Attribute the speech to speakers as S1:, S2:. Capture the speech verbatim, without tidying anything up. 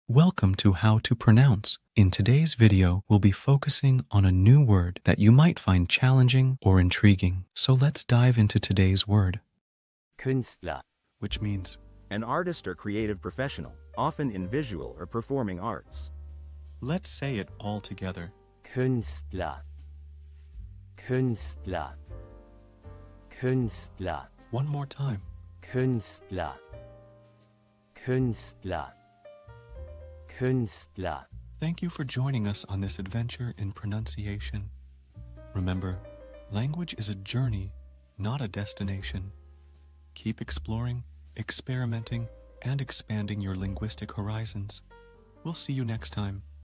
S1: Welcome to How to Pronounce. In today's video, we'll be focusing on a new word that you might find challenging or intriguing. So let's dive into today's word,
S2: Künstler,
S1: which means
S3: an artist or creative professional, often in visual or performing arts.
S1: let's say it all together.
S2: Künstler, Künstler, Künstler,
S1: One more time.
S2: Künstler, Künstler, Künstler.
S1: Thank you for joining us on this adventure in pronunciation. Remember, language is a journey, not a destination. Keep exploring, experimenting, and expanding your linguistic horizons. We'll see you next time.